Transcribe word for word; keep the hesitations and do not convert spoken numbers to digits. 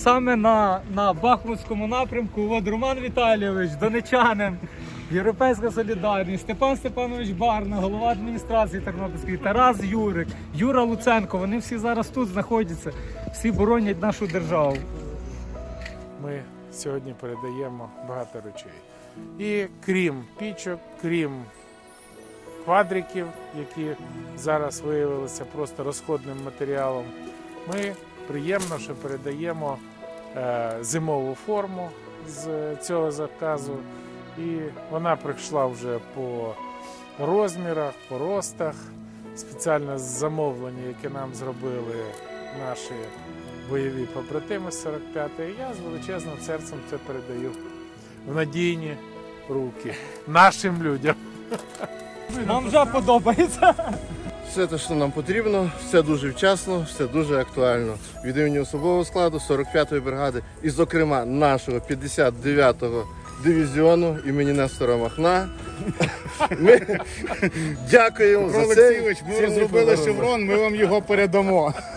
саме на, на Бахмутському напрямку от Роман Віталійович, донечанин, Європейська солідарність, Степан Степанович Барна, голова адміністрації Тернопільської, Тарас Юрик, Юра Луценко, вони всі зараз тут знаходяться, всі боронять нашу державу. Ми сьогодні передаємо багато речей. І крім пічок, крім квадриків, які зараз виявилися просто розходним матеріалом, ми приємно, що передаємо е, зимову форму з цього заказу. І вона прийшла вже по розмірах, по ростах, спеціально замовлення, яке нам зробили наші бойові побратими з сорок п'ятої. Я з величезним серцем це передаю в надійні руки нашим людям. Нам вже подобається. Все те, що нам потрібно, все дуже вчасно, все дуже актуально. Від імені особового складу сорок п'ятої бригади і, зокрема, нашого п'ятдесят дев'ятого дивізіону імені Нестора Махна. Ми дякуємо за це. Олексійович, ми розробили шеврон, ми вам його передамо.